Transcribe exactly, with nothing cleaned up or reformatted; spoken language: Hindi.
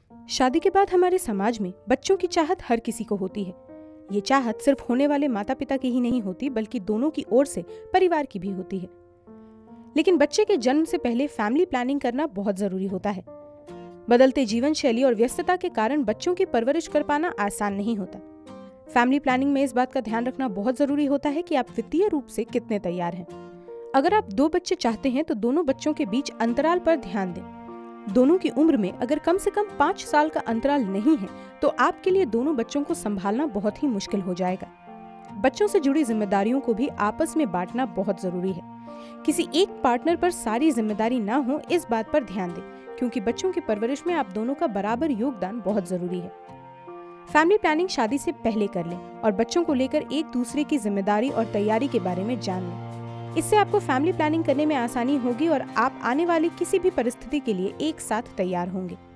शादी के बाद हमारे समाज में बच्चों की चाहत हर किसी को होती है। ये चाहत सिर्फ होने वाले माता पिता की ही नहीं होती, बल्कि दोनों की ओर से परिवार की भी होती है। लेकिन बच्चे के जन्म से पहले फैमिली प्लानिंग करना बहुत जरूरी होता है। बदलते जीवन शैली और व्यस्तता के कारण बच्चों की परवरिश कर पाना आसान नहीं होता। फैमिली प्लानिंग में इस बात का ध्यान रखना बहुत जरूरी होता है कि आप वित्तीय रूप से कितने तैयार हैं। अगर आप दो बच्चे चाहते हैं तो दोनों बच्चों के बीच अंतराल पर ध्यान दें। दोनों की उम्र में अगर कम से कम पाँच साल का अंतराल नहीं है तो आपके लिए दोनों बच्चों को संभालना बहुत ही मुश्किल हो जाएगा। बच्चों से जुड़ी जिम्मेदारियों को भी आपस में बांटना बहुत जरूरी है। किसी एक पार्टनर पर सारी जिम्मेदारी ना हो, इस बात पर ध्यान दें, क्योंकि बच्चों की परवरिश में आप दोनों का बराबर योगदान बहुत जरूरी है। फैमिली प्लानिंग शादी से पहले कर लें और बच्चों को लेकर एक दूसरे की जिम्मेदारी और तैयारी के बारे में जान लें। इससे आपको फैमिली प्लानिंग करने में आसानी होगी और आप आने वाली किसी भी परिस्थिति के लिए एक साथ तैयार होंगे।